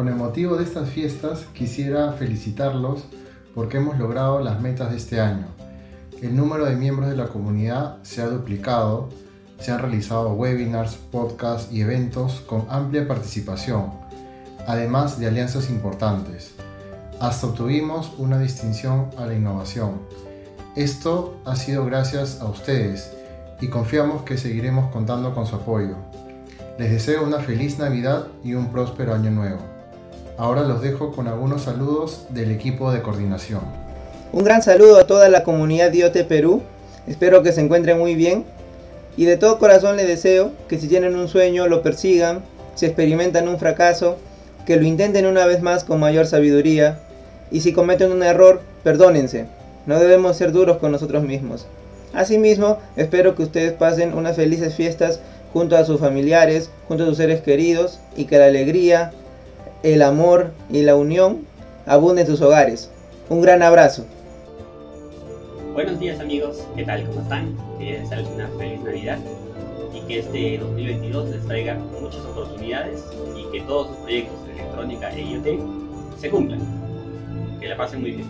Con el motivo de estas fiestas quisiera felicitarlos porque hemos logrado las metas de este año. El número de miembros de la comunidad se ha duplicado, se han realizado webinars, podcasts y eventos con amplia participación, además de alianzas importantes. Hasta obtuvimos una distinción a la innovación. Esto ha sido gracias a ustedes y confiamos que seguiremos contando con su apoyo. Les deseo una feliz Navidad y un próspero año nuevo. Ahora los dejo con algunos saludos del equipo de coordinación. Un gran saludo a toda la comunidad IoT Perú. Espero que se encuentren muy bien. Y de todo corazón les deseo que si tienen un sueño lo persigan, si experimentan un fracaso, que lo intenten una vez más con mayor sabiduría. Y si cometen un error, perdónense. No debemos ser duros con nosotros mismos. Asimismo, espero que ustedes pasen unas felices fiestas junto a sus familiares, junto a sus seres queridos, y que la alegría, el amor y la unión abunden en sus hogares. Un gran abrazo. Buenos días amigos, ¿qué tal? ¿Cómo están? Quería desearles una feliz Navidad y que este 2022 les traiga muchas oportunidades y que todos sus proyectos de electrónica e IoT se cumplan. Que la pasen muy bien.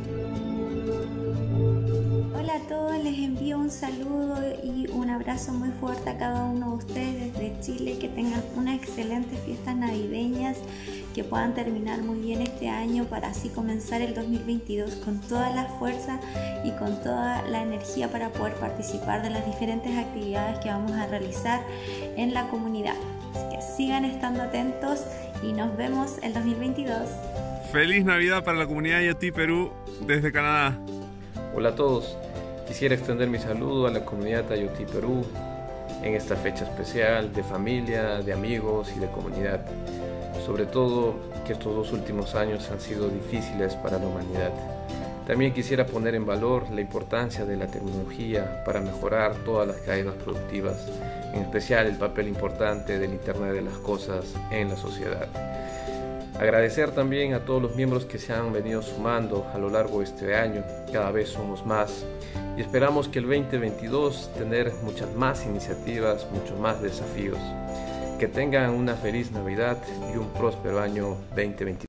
Hola a todos, les envío un saludo y un abrazo muy fuerte a cada uno de ustedes desde Chile. Que tengan unas excelentes fiestas navideñas, que puedan terminar muy bien este año para así comenzar el 2022 con toda la fuerza y con toda la energía para poder participar de las diferentes actividades que vamos a realizar en la comunidad. Así que sigan estando atentos y nos vemos el 2022. Feliz Navidad para la comunidad IoT Perú desde Canadá. Hola a todos, quisiera extender mi saludo a la comunidad IoT Perú en esta fecha especial de familia, de amigos y de comunidad. Sobre todo que estos 2 últimos años han sido difíciles para la humanidad. También quisiera poner en valor la importancia de la tecnología para mejorar todas las cadenas productivas, en especial el papel importante del Internet de las Cosas en la sociedad. Agradecer también a todos los miembros que se han venido sumando a lo largo de este año. Cada vez somos más y esperamos que el 2022 tener muchas más iniciativas, muchos más desafíos. Que tengan una feliz Navidad y un próspero año 2022.